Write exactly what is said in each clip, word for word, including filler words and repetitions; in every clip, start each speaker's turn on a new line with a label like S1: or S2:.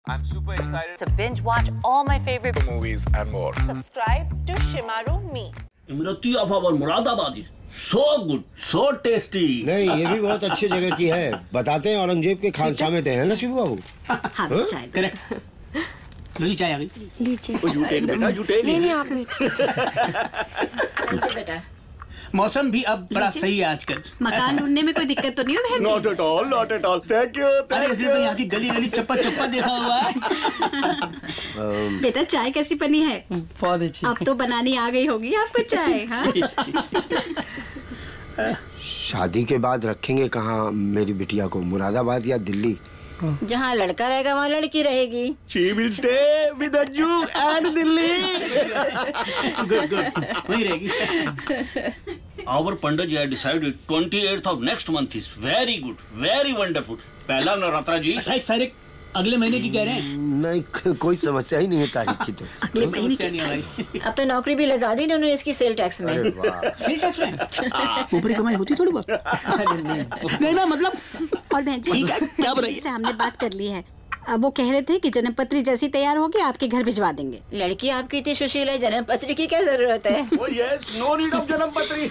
S1: I'm super excited
S2: to binge watch all my favorite
S1: movies and more.
S3: Subscribe to Shemaroo me.
S4: Imarti of our Moradabadi, so good, so tasty.
S5: नहीं, ये भी बहुत अच्छी जगह की है। बताते हैं औरंगजेब के खानसा में थे, हैं ना शिबू बाबू?
S6: हाँ, चाय करेक्ट। लो चाय आ गई।
S4: लीजिए। यू टेक बेटा, यू टेक।
S3: नहीं नहीं आप बेटा।
S6: मौसम भी अब बड़ा सही है आजकल।
S7: मकान ढूंढने में कोई दिक्कत तो नहीं हो बहन जी?
S4: Not at all, not at all. Thank you, thank you.
S6: इसलिए तो यहाँ की गली गली चप्पा चप्पा देखा हुआ है।
S7: बेटा चाय कैसी बनी है?
S6: बहुत अच्छी।
S7: अब तो बनानी आ गई होगी आपको चाय, हाँ?
S5: शादी के बाद रखेंगे कहाँ मेरी बिटिया को, मुरादाबाद या दिल्ली?
S8: जहाँ लड़का रहेगा वहाँ लड़की रहेगी।
S4: She will stay with Anju and Delhi.
S6: Good, good. वहीं रहेगी।
S4: Our Pandit ji had decided twenty-eighth of next month is very good, very wonderful. पहला नवरात्रा जी।
S6: अट्ठाईस तारीख अगले महीने की कह रहे हैं।
S5: नहीं, कोई समस्या ही नहीं है तारीख की तो।
S7: अगले महीने की
S8: नहीं। अब तो नौकरी भी लगा दी उन्होंने इसकी सेल टैक्स में।
S6: सेल टैक्स में? ऊपरी कमाई होती थोड़ी बहुत। नहीं ना मतलब।
S7: और बहन जी
S6: क्या बोल रही है?
S7: हमने बात कर ली है। अब वो कह रहे थे कि जन्म पत्री जैसी तैयार होगी आपके घर भिजवा देंगे।
S8: लड़की आपकी इतनी सुशील है, जन्म पत्री की क्या जरूरत है?
S4: Oh yes, no need of जन्म पत्री।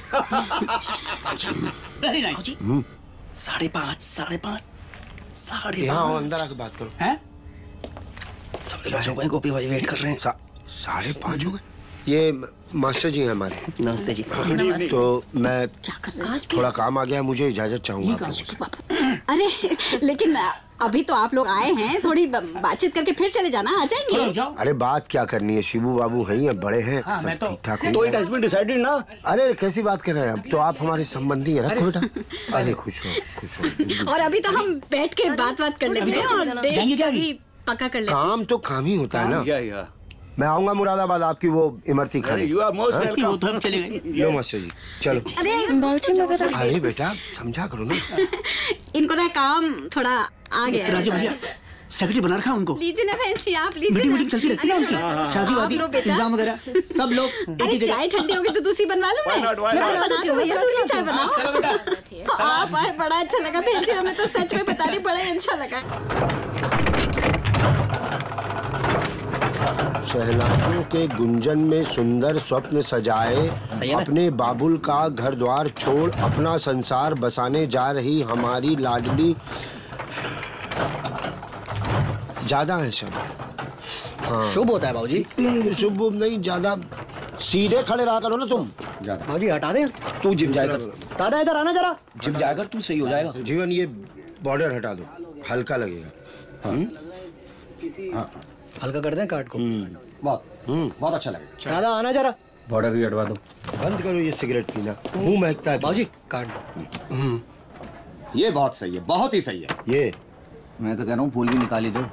S6: Very nice।
S9: साढ़े पाँच, साढ़े पाँच, साढ़े
S5: यहाँ अंदर आके बात करो।
S6: हैं?
S9: साढ़े पाँच हो गए, गोपी भाई वेट कर रहे हैं।
S5: साढ़े पाँच हो गए? ये मास्टर जी हैं हमारे।
S9: नमस्ते जी।
S5: तो मैं थोड़ा काम आ गया, मुझे इजाजत चाहूँगा।
S7: अरे लेकिन अभी तो आप लोग आए हैं, थोड़ी बातचीत करके फिर चले जाना, आ जाएंगे।
S5: अरे बात क्या करनी है, शिबू बाबू हैं या बड़े हैं,
S6: हाँ,
S5: सब
S6: तो,
S5: ठीक ठाक
S4: तो it has been decided ना।
S5: अरे कैसी बात कर रहे हैं, अब तो आप हमारे संबंधी हैं, रखो बेटा। अरे खुश हो, खुश हो।
S7: और अभी तो हम बैठ के बात बात कर लेते हैं और
S6: जाएंगे क्या अभी?
S7: पक्का कर लेते हैं।
S5: काम तो काम ही होता है ना।
S4: या या।
S5: मैं आऊंगा मुरादाबाद आपकी वो इमरती खाने।
S4: You are most welcome।
S6: वो तो हम चले गए।
S5: लो मास्टर जी, चलो।
S7: अरे
S3: बाउजी मगर
S5: अरे बेटा समझा करो ना।
S7: इनको ना काम थोड़ा आ गया है।
S6: राजा भैया सेक्रेटरी बना रखा उनको।
S7: लीजिए ना बहन जी, आप लीजिए
S6: मीटिंग
S7: ना।
S6: मीटिंग चलती रहती है उनकी, शादी वादी इंतजाम वगैरह सब लोग।
S7: अरे चाय ठंडी होगी तो दूसरी बनवा लूं मैं। मैं बना दूं भैया, दूसरी चाय बनाओ।
S6: चलो बेटा।
S7: आप आए, बड़ा अच्छा लगा बहन जी, हमें तो सच में बता रही बड़ा ही अच्छा लगा।
S5: शहनाइयों के गुंजन में सुंदर स्वप्न सजाए, अपने बाबुल का घर द्वार छोड़ अपना संसार बसाने जा रही हमारी लाडली। ज्यादा है शब्द। हाँ।
S9: शुभ होता है बाबूजी।
S5: शुभ नहीं, ज्यादा सीधे खड़े रहा करो ना तुम।
S9: बाबूजी हटा दे।
S10: तू जिम जाएगा।
S9: दादा इधर आना जरा।
S10: जिम जाएगा तू सही हो जाएगा।
S5: जीवन ये बॉर्डर हटा दो, हल्का लगेगा।
S10: हाँ। हाँ।
S9: हल्का कर दें काट को।
S10: बहुत बहुत अच्छा लगेगा।
S9: दादा आना जरा।
S10: बॉर्डर भी हटवा दो।
S5: बंद करो ये सिगरेट पीना, मुंह महकता है।
S9: बाबूजी काट दो।
S10: ये बहुत सही है, बहुत ही सही है।
S5: ये
S10: मैं तो कह रहा हूँ फूल भी निकाली दो।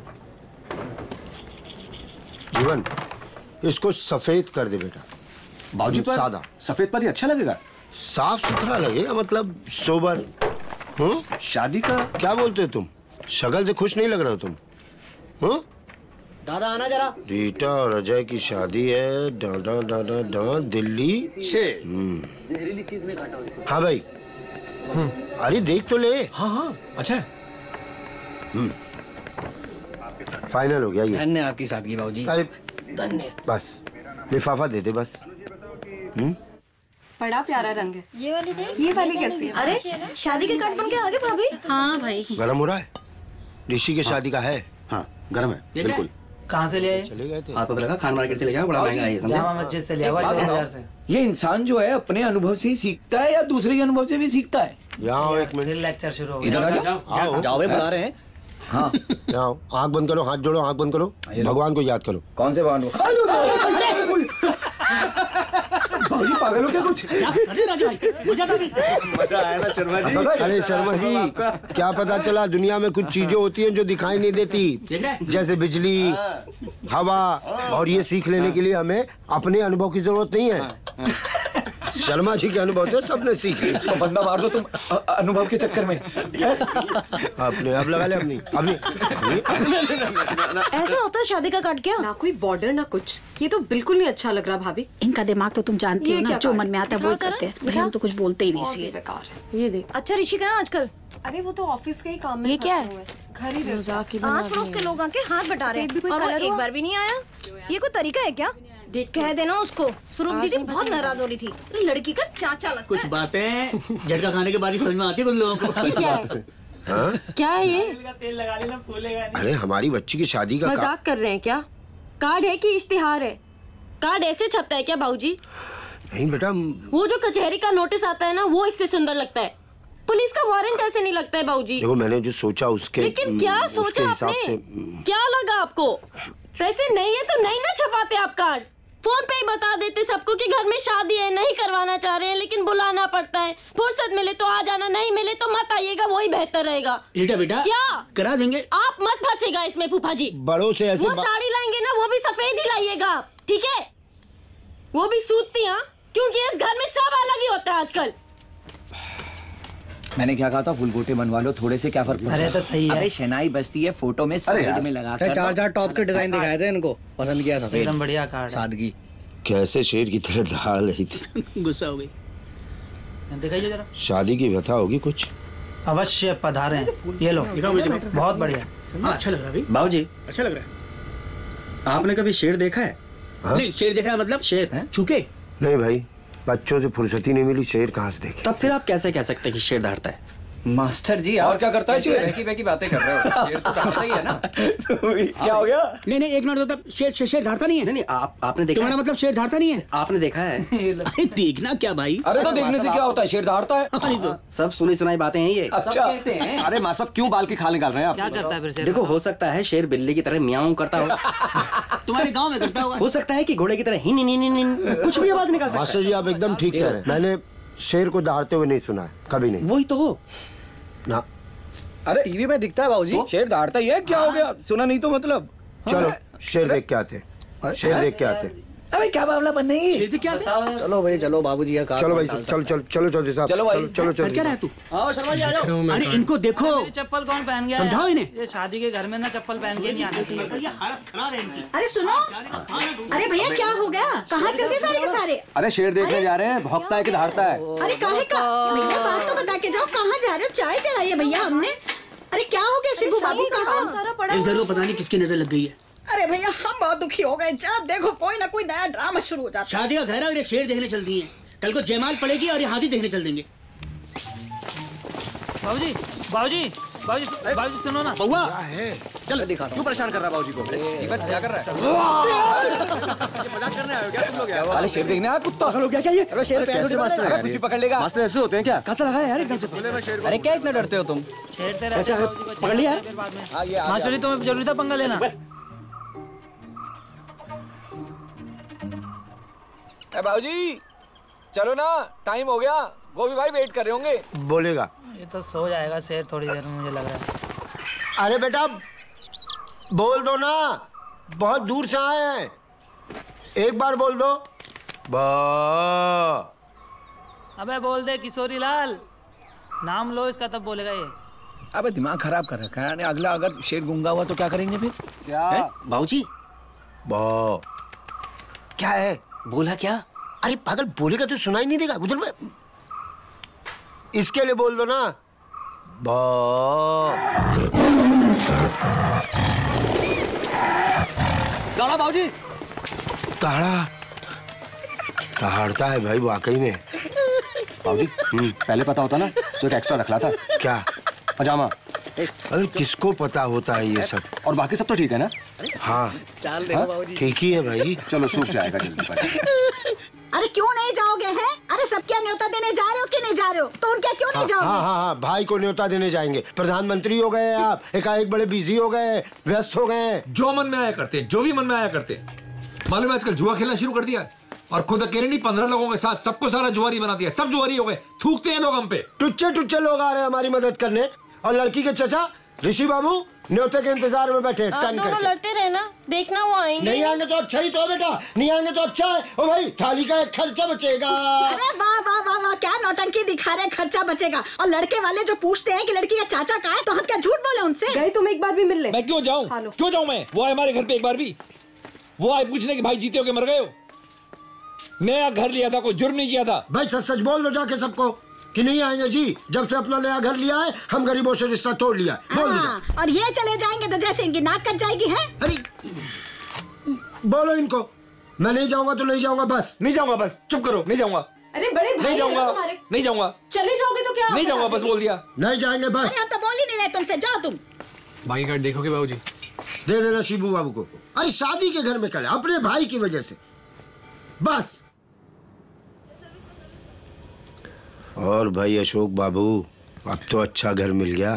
S5: जीवन इसको सफेद कर दे बेटा।
S10: बाबूजी पर
S5: सादा
S10: सफेद पर ही अच्छा लगेगा।
S5: साफ सुथरा लगेगा, मतलब सोबर। हम्म
S10: शादी का
S5: क्या बोलते हो तुम? शक्ल से खुश नहीं लग रहे हो तुम। हम्म
S9: दादा आना जरा।
S5: रीटा और अजय की शादी है, डा डा डा डा डा दिल्ली
S10: से।
S6: जहरीली चीज में काटा हुआ।
S5: हाँ भाई। अरे देख तो ले।
S6: हाँ हाँ अच्छा है।
S5: हम्म फाइनल हो गया ये।
S9: धन्य आपकी सादगी बाबूजी।
S5: अरे
S9: धन्य।
S5: बस लिफाफा दे दे बस। हम्म
S3: बड़ा प्यारा रंग है।
S8: ये वाली देख।
S3: ये वाली कैसी है?
S8: अरे शादी के कार्ड बन के आगे भाभी।
S7: हाँ भाई।
S5: गरम हो रहा है? ऋषि की शादी का है।
S10: हाँ गरम है बिल्कुल।
S6: कहाँ से ले आए?
S5: चले गए थे।
S9: आपको तो लगा खान मार्केट से ले गया, बड़ा महंगा है ये।
S6: जामा मस्जिद से ले आया चौदह हजार से।
S10: ये इंसान जो है अपने अनुभव से ही सीखता है या दूसरे के अनुभव से भी सीखता है?
S5: यहाँ एक मिनट।
S6: लेक्चर शुरू हो
S10: इधर आ
S6: गया।
S10: जाओ।
S9: जाओ भाई बुला रहे हैं।
S10: हाँ
S5: यहाँ आँख बंद करो, हाथ जोड़ो, आँख बंद करो, भगवान को याद करो।
S10: कौन से भगवान को? बाबूजी पागल हो क्या कुछ? मजा आया ना शर्मा जी।
S5: अरे शर्मा जी क्या पता चला, दुनिया में कुछ चीजें होती हैं जो दिखाई नहीं देती, जैसे बिजली, हवा, और ये सीख लेने के लिए हमें अपने अनुभव की जरूरत नहीं है। शर्मा जी के अनुभव से सबने सीख लिया।
S10: तो बंदा मार दो तुम अनुभव के चक्कर में।
S5: आपने अब लगा ले अपनी अपनी
S8: ऐसा होता है शादी का कार्ड क्या?
S3: ना कोई बॉर्डर ना कुछ, ये तो बिल्कुल नहीं अच्छा लग रहा भाभी।
S7: इनका दिमाग तो तुम जानती हो ना, जो मन में आता है वो करते हैं। हम तो कुछ बोलते ही नहीं इसलिए।
S3: बेकार है। ये देख।
S8: अच्छा ऋषि कहाँ आजकल?
S3: अरे वो तो ऑफिस के ही काम में
S8: ये क्या है?
S3: घर ही
S8: आस पड़ोस के लोग आके हाथ बटा रहे हैं और वो एक बार भी नहीं आया। ये कोई तरीका है क्या? कह देना उसको। सुरुप दीदी बहुत नाराज हो रही थी। लड़की का चाचा लगता
S6: कुछ बातें झटका खाने के बाद ही समझ में आती है कुछ लोगों को।
S8: क्या है?
S5: हाँ?
S8: क्या है ये?
S10: तेल लगा लेना फूलेगा नहीं।
S5: अरे हमारी बच्ची की शादी का
S8: मजाक कर रहे हैं क्या? कार्ड है कि इश्तिहार है? कार्ड ऐसे छपता है क्या बाबूजी?
S5: नहीं बेटा,
S8: वो जो कचहरी का नोटिस आता है ना, वो इससे सुंदर लगता है। पुलिस का वारंट ऐसे नहीं लगता है बाबूजी।
S5: देखो मैंने जो सोचा उसके
S8: लेकिन क्या सोचा आपने?
S5: से...
S8: क्या लगा आपको? वैसे नहीं है तो नहीं ना छपाते आप कार्ड। फोन पे ही बता देते सबको कि घर में शादी है, नहीं करवाना चाह रहे हैं, लेकिन बुलाना पड़ता है। फुर्सत मिले तो आ जाना, नहीं मिले तो मत आइएगा, वही बेहतर रहेगा।
S6: बेटा बेटा
S8: क्या
S6: करा देंगे?
S8: आप मत फंसेगा इसमें फूफा जी।
S5: बड़ों से ऐसे
S8: वो साड़ी लाएंगे ना, वो भी सफेद ही लाइएगा, ठीक है? वो भी सूती, हाँ, क्योंकि इस घर में सब अलग ही होता है आजकल।
S10: मैंने क्या कहा था, फुलगोटे बनवा लो थोड़े से, क्या फर्क पड़ता है?
S9: अरे तो सही है।
S10: अरे शनाई बजती है फोटो में, साइड में लगा कर।
S6: चार चार टॉप के डिजाइन दिखाए थे इनको, पसंद किया सफेद।
S9: एकदम बढ़िया कार्ड है।
S6: सादगी
S5: कैसे शेर की तरह दहाड़ रही थी।
S6: गुस्सा हो गई।
S9: दिखाइए जरा।
S5: शादी की व्यथा होगी कुछ?
S9: अवश्य पधारे। ये लो, बहुत बढ़िया।
S6: हाँ, अच्छा लग रहा है
S1: बाबूजी।
S6: अच्छा लग रहा है।
S1: आपने कभी शेर देखा है?
S5: हाँ?
S6: नहीं, शेर देखा है मतलब
S1: शेर है?
S6: चूके?
S5: नहीं भाई, बच्चों से फुर्सत ही नहीं मिली, शेर कहाँ से देखे?
S1: तब फिर आप कैसे कह सकते हैं कि शेर दहाड़ता है?
S10: मास्टर जी और क्या करता है? बहकी बहकी बातें कर रहे हो। शेर तो दहाड़ता ही है ना। क्या हो गया?
S6: नहीं नहीं, एक मिनट, मतलब शेर शेर शेर धारता नहीं है?
S1: नहीं नहीं, आप आपने देखा
S6: तुम्हारा
S1: है?
S6: मतलब शेर धारता नहीं है?
S1: आपने देखा है?
S6: अरे देखना क्या भाई?
S10: अरे तो देखने से क्या होता है, शेर दहाड़ता है।
S6: अरे तो
S1: सब सुनी सुनाई बातें हैं ये।
S10: अच्छा कहते हैं। अरे माँ साहब क्यों बाल की खाल निकाल रहे हैं आप?
S9: क्या करता है फिर शेर?
S1: देखो, हो सकता है शेर बिल्ली की तरह म्याऊं करता हो।
S6: तुम्हारे गांव में करता होगा।
S1: हो सकता है कि घोड़े की तरह ही नी नी नी नी कुछ भी आवाज निकाल सकता
S5: मास्टर जी आप एकदम ठीक कह रहे हैं। मैंने शेर को दहाड़ते हुए नहीं सुना है, कभी नहीं।
S1: है। वही तो हो
S5: ना।
S10: अरे टीवी में दिखता है बाबूजी, शेर दहाड़ता ही है। क्या हो गया, सुना नहीं तो मतलब?
S5: चलो शेर देख के आते, शेर देख के आते।
S10: अबे क्या बावला बन नहीं।
S6: शेर क्या था? चलो भाई चलो, बाबूजी का
S5: चलो भाई, चलो चलो चलो चौधरी साहब,
S10: चलो भाई।
S5: चलो चलो
S6: क्या रहा है तू?
S1: आओ शर्मा जी, आ जाओ।
S6: अरे इनको देखो।
S9: मेरी चप्पल कौन पहन गया?
S6: समझाओ इन्हें।
S9: ये शादी के घर में ना चप्पल पहन के नहीं आना चाहिए।
S6: ये हालत खराब है इनकी।
S7: अरे सुनो, अरे भैया क्या हो गया? कहाँ चल गए सारे के सारे?
S10: अरे शेर देखने जा रहे हैं, भौंकता है कि दहाड़ता है?
S7: अरे काहे का? भैया बात तो बता के जाओ, कहाँ जा रहे हो? चाय चढ़ाई है भैया हमने। अरे क्या हो गया शिबू बाबू, कहाँ?
S6: इस घर को पता नहीं किसकी नजर लग गई है।
S7: अरे भैया हम बहुत दुखी हो गए। जब देखो कोई ना कोई नया ड्रामा शुरू हो जाता है।
S6: शादी का घर है और ये शेर देखने चलती हैं। कल को जयमाल पड़ेगी और ये हाथी देखने चल देंगे।
S9: बाबूजी, बाबूजी, बाबूजी, बाबूजी सुनो ना।
S10: बउआ चल दिखा, क्यों परेशान कर रहा है बाबूजी को? क्या कर रहा है? मजाक करने आए हो क्या तुम लोग? यार अरे शेर देखने आया, कुत्ता हो गया क्या ये? अरे शेर कैसे मास्टर है? कुछ भी पकड़ लेगा। मास्टर ऐसे होते हैं क्या? कैसा लगा यार एकदम से? अरे क्या इतना डरते हो तुम?
S9: छेड़ते रहते हैं बाबूजी को,
S10: पकड़ लिया?
S9: फिर बाद में। मास्टर जी तुम्हें जरूरी था पंगा लेना?
S10: बाबूजी चलो ना, टाइम हो गया। गोभी भाई वेट कर रहे होंगे।
S5: बोलेगा।
S9: ये तो सो जाएगा शेर थोड़ी देर में, मुझे लग रहा है।
S5: अरे बेटा बोल दो ना, बहुत दूर से आए हैं, एक बार बोल दो। बा
S9: अबे बोल दे किशोरी लाल, नाम लो इसका तब बोलेगा ये।
S10: अबे दिमाग खराब कर रखा है। अगला अगर शेर गूंगा हुआ तो क्या करेंगे फिर?
S1: क्या बाबूजी?
S5: बा क्या है?
S1: बोला क्या?
S5: अरे पागल, बोलेगा तो सुनाई नहीं देगा उधर में। इसके लिए बोल दो ना। बा
S10: गाड़ा बाबूजी।
S5: ताड़ा दहाड़ता है भाई वाकई में।
S10: बाबूजी पहले पता होता ना तो एक एक्स्ट्रा रख लाता।
S5: क्या?
S10: पजामा।
S5: अरे किसको पता होता है ये सब?
S10: और बाकी सब तो ठीक है ना?
S5: हाँ
S6: चाल देखो बाबूजी।
S5: ठीक ही है भाई।
S10: चलो सूख जाएगा जल्दी पर।
S7: अरे क्यों नहीं जाओगे हैं? अरे सब क्या न्योता देने जा रहे हो कि नहीं जा रहे हो? तो उनका क्यों नहीं जाओगे?
S5: हाँ हाँ हाँ, भाई को न्योता देने जाएंगे। प्रधानमंत्री हो गए आप, एकाएक बड़े बिजी हो गए, व्यस्त हो गए।
S11: जो मन में आया करते, जो भी मन में आया करते। मालूम है आजकल जुआ खेलना शुरू कर दिया और खुद अकेले नहीं, पंद्रह लोगों के साथ सबको सारा जुआरी बना दिया। सब जुआरी हो गए, थूकते हैं लोग हम पे।
S5: टुच्चे टुच्चे लोग आ रहे हैं हमारी मदद करने, और लड़की के चचा ऋषि बाबू न्योते के इंतजार में बैठे टन
S8: दोनों
S5: करके।
S8: लड़ते रहे ना, देखना वो आएंगे।
S5: नहीं आएंगे तो अच्छा ही तो बेटा, नहीं आएंगे तो अच्छा है। ओ भाई थाली का एक खर्चा बचेगा।
S7: अरे वाह वाह वाह वाह, क्या नौटंकी दिखा रहे, खर्चा बचेगा। और लड़के वाले जो पूछते हैं कि लड़की का चाचा कहाँ है, तो हम क्या झूठ बोले उनसे?
S3: गए तुम एक बार भी मिल ले।
S11: मैं क्यों जाऊं? क्यों जाऊं मैं? वो आए हमारे घर पे एक बार भी। वो आए पूछने कि भाई जीते हो के मर गए हो। नया घर लिया था, कोई जुर्म नहीं किया था।
S5: भाई सच सच बोल दो जाके सबको। कि नहीं आएंगे जी? जब से अपना नया घर लिया है हम गरीबों से रिश्ता तोड़ लिया है। बोल
S7: हाँ, और ये चले जाएंगे तो जैसे इनकी नाक कट जाएगी है।
S5: अरे बोलो इनको, मैं नहीं जाऊंगा तो नहीं जाऊंगा बस।
S11: नहीं जाऊंगा बस, चुप करो, नहीं जाऊंगा।
S3: अरे बड़े भाई
S11: नहीं जाऊंगा, नहीं जाऊंगा।
S3: चले जाओगे तो क्या?
S11: नहीं जाऊंगा बस, बोल दिया।
S5: नहीं जाएंगे बस।
S7: अरे हम तो बोल ही नहीं रहे तुमसे, जाओ तुम।
S6: बाकी कार्ड देखोगे बाबूजी?
S5: दे देना शिबू बाबू को। अरे शादी के घर में कल अपने भाई की वजह से बस। और भाई अशोक बाबू, अब तो अच्छा घर मिल गया।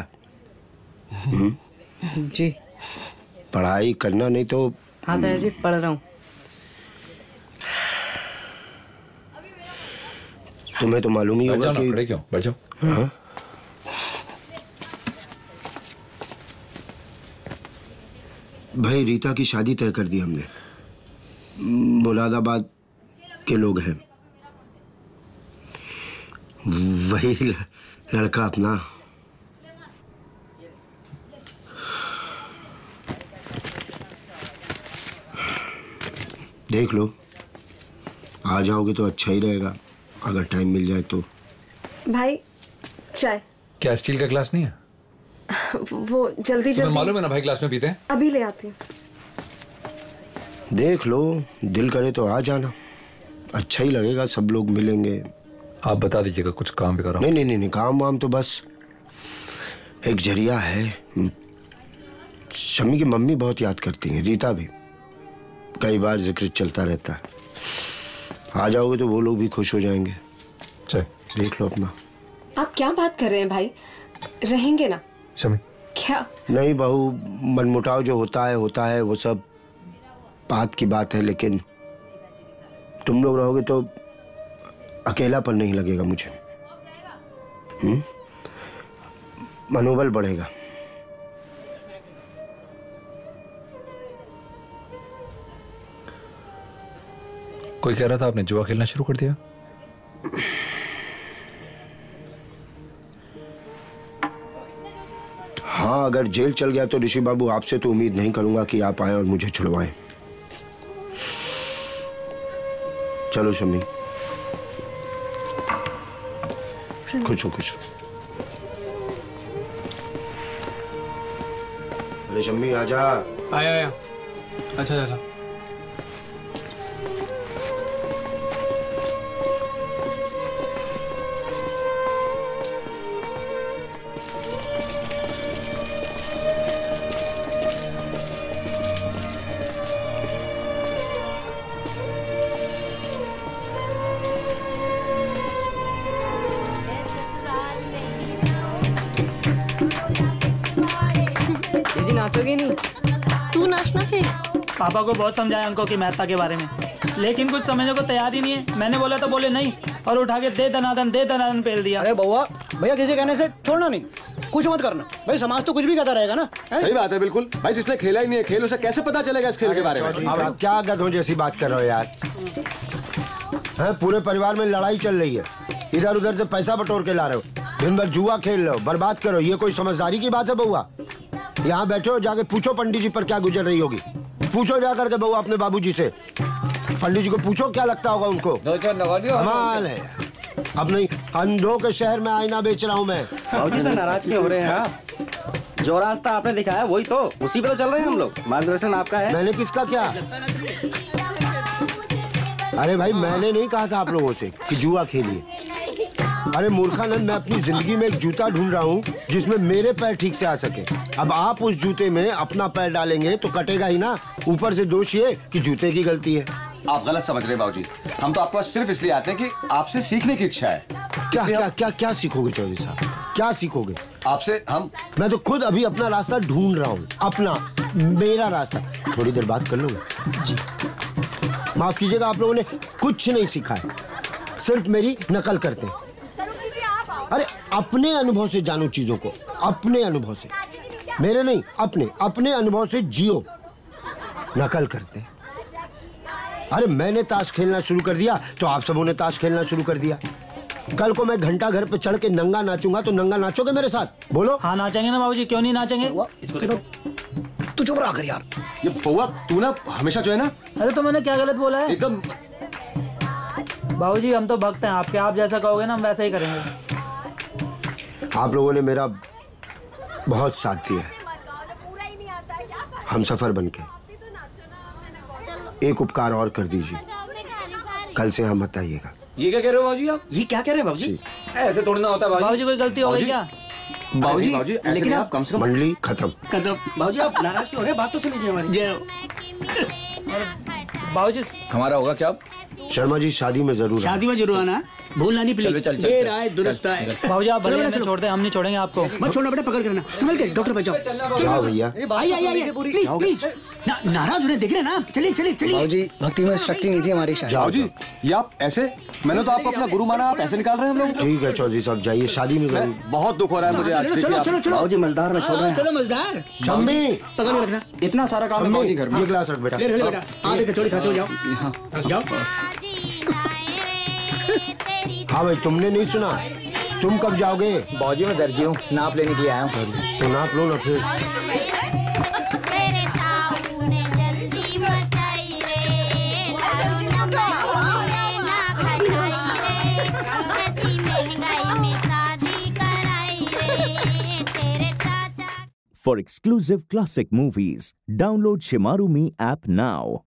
S12: जी
S5: पढ़ाई करना नहीं तो।
S12: हाँ ताया जी पढ़ रहा हूँ।
S5: तुम्हें तो मालूम ही होगा कि
S11: क्यों बैठ जाओ।
S5: हाँ? भाई रीता की शादी तय कर दी हमने। मुरादाबाद के लोग हैं, वही लड़का अपना। देख लो, आ जाओगे तो अच्छा ही रहेगा, अगर टाइम मिल जाए तो।
S3: भाई चाय।
S11: क्या स्टील का ग्लास नहीं है?
S3: वो जल्दी जल्दी।
S11: मालूम है ना भाई, ग्लास में पीते हैं।
S3: अभी ले आती हूँ।
S5: देख लो, दिल करे तो आ जाना, अच्छा ही लगेगा, सब लोग मिलेंगे।
S11: आप बता दीजिएगा, कुछ काम भी कर रहा हूँ।
S5: नहीं नहीं नहीं, काम वाम तो बस एक जरिया है। शम्मी की मम्मी बहुत याद करती हैं, रीता भी, कई बार जिक्र चलता रहता है। आ जाओगे तो वो लोग भी खुश हो जाएंगे।
S11: चल
S5: देख लो अपना।
S3: आप क्या बात कर रहे हैं भाई, रहेंगे ना?
S11: शम्मी
S3: क्या?
S5: नहीं बहू, मनमुटाव जो होता है होता है, वो सब बात की बात है, लेकिन तुम लोग रहोगे तो अकेलापन नहीं लगेगा मुझे। हम्म, मनोबल बढ़ेगा।
S11: कोई कह रहा था आपने जुआ खेलना शुरू कर दिया।
S5: हाँ, अगर जेल चल गया तो ऋषि बाबू आपसे तो उम्मीद नहीं करूंगा कि आप आए और मुझे छुड़वाएं। चलो शम्मी, खुश हो खुश। अरे शम्मी आजा।
S6: आया आया। अच्छा अच्छा।
S12: नाचोगे नहीं?
S8: तू नाचना फिर।
S13: पापा को बहुत समझाया अंकों की महत्ता के बारे में, लेकिन कुछ समझने को तैयार ही नहीं है। मैंने बोला तो बोले नहीं, और उठा के दे दनादन दे दनादन पेल दिया।
S6: अरे बउआ, भैया किसी कहने से छोड़ना नहीं, कुछ मत करना भाई, समाज तो कुछ भी कहता रहेगा ना।
S10: सही बात है बिल्कुल भाई, जिसने खेला ही नहीं है खेल, उसे कैसे पता चलेगा इस खेल के बारे में?
S5: आप क्या गधों जैसी बात कर रहे हो यार? है, पूरे परिवार में लड़ाई चल रही है, इधर उधर से पैसा बटोर के ला रहे हो, दिन भर जुआ खेल रहे हो, बर्बाद करो। ये कोई समझदारी की बात है बउआ? यहाँ बैठे हो, जाके पूछो पंडित जी पर क्या गुजर रही होगी। पूछो जा करके बउआ अपने बाबूजी से, पंडित जी को पूछो क्या लगता होगा उनको। कमाल है, अब नहीं अंधों के शहर में आईना बेच रहा हूँ मैं।
S1: बाबूजी से नाराज क्यों हो रहे हैं आप? जो रास्ता आपने दिखाया वही तो, उसी पे तो चल रहे हैं हम लोग। मार्गदर्शन आपका है।
S5: मैंने किसका क्या? अरे भाई, मैंने नहीं कहा था आप लोगों से कि जुआ खेलिए। अरे मूर्खानंद, मैं अपनी जिंदगी में एक जूता ढूंढ रहा हूँ जिसमें मेरे पैर ठीक से आ सके। अब आप उस जूते में अपना पैर डालेंगे तो कटेगा ही ना। ऊपर से दोष ये कि जूते की गलती है।
S10: आप गलत समझ रहे हैं बाबूजी, हम तो आपके पास सिर्फ इसलिए आते हैं कि आपसे सीखने की इच्छा है।
S5: क्या क्या क्या क्या सीखोगे चौधरी साहब, क्या सीखोगे
S10: आपसे? हम
S5: मैं तो खुद अभी अपना रास्ता ढूंढ रहा हूँ, अपना मेरा रास्ता। थोड़ी देर बात कर लूंगा जी। माफ कीजिएगा, आप लोगों ने कुछ नहीं सीखा है, सिर्फ मेरी नकल करते हैं। अरे अपने अनुभव से जानो चीजों को, अपने अनुभव से, मेरे नहीं, अपने अपने अनुभव से जियो, नकल करते हैं। अरे मैंने ताश खेलना शुरू कर दिया तो आप सबों ने ताश खेलना शुरू कर दिया। कल को मैं घंटा घर पे चढ़ के नंगा नाचूंगा तो नंगा नाचोगे मेरे साथ? बोलो।
S13: हाँ नाचेंगे ना बाबूजी, क्यों नहीं नाचेंगे?
S6: तू चुप रहा कर यार।
S10: ये बउआ तू ना हमेशा जो है ना।
S13: अरे तो मैंने क्या गलत बोला है?
S10: एकदम
S13: बाबूजी हम तो भक्त हैं आपके, आप जैसा कहोगे ना हम वैसा ही करेंगे।
S5: आप लोगों ने मेरा बहुत साथ दिया है, हम सफर बन के। एक उपकार और कर दीजिए, कल से हम मत आइएगा।
S10: ये क्या कह रहे हो बाबूजी आप?
S1: ये क्या कह रहे हैं बाबूजी?
S10: ऐसे थोड़ी ना होता
S13: बाबूजी, कोई गलती हो गई क्या?
S10: बाबूजी बाबूजी लेकिन आप कम से कम
S5: मंडली खत्म।
S6: खत्म।
S1: बाबूजी आप नाराज क्यों हो रहे हैं? बात तो सुन लीजिए हमारी।
S13: बाबूजी
S10: हमारा होगा क्या अब?
S5: शर्मा जी शादी में जरूर
S6: शादी में जरूर आना, भूलना नहीं प्लीज।
S10: चल, चल, चल,
S6: देर
S10: चल,
S6: आए दुरुस्त
S10: चल,
S6: आए।
S10: चल।
S13: बाबूजी आप
S6: चलो,
S13: भले
S6: चलो,
S13: हमें
S6: चलो।
S13: छोड़ दे, हम नहीं छोड़ेंगे आपको।
S6: मत छोड़ना बेटा, पकड़ के रखना, संभल के डॉक्टर पे जाओ।
S5: जाओ भैया।
S6: आइए आइए आइए प्लीज प्लीज। ना, नाराज हो रहे देख रहे ना, चलिए चलिए चलिए।
S9: बाबूजी भक्ति में शक्ति नहीं थी हमारी शायद।
S10: बाबूजी ये आप ऐसे, मैंने तो आपको अपना गुरु माना, आप ऐसे निकाल रहे हैं हम लोग।
S5: ठीक है चौधरी साहब जाइए, शादी में जरूर।
S10: बहुत दुख हो रहा है मुझे आज।
S6: चलो चलो चलो चलो।
S1: बाबूजी मजदार में छोड़ रहे हैं।
S6: चलो मजदार,
S5: शम्मी
S6: पकड़ के रखना।
S10: इतना सारा काम है बाबूजी घर में।
S5: ये ग्लास रख बेटा।
S6: ले ले बेटा, आप एक कचौड़ी खाते हो, जाओ जाओ।
S5: हाँ भाई, तुमने नहीं सुना? तुम कब जाओगे?
S10: बाबूजी मैं दर्जी हूँ, नाप लेने के लिए आया हूँ।
S5: तो नाप लो ना फिर।
S14: For exclusive classic movies, download Shemaroo Me app now.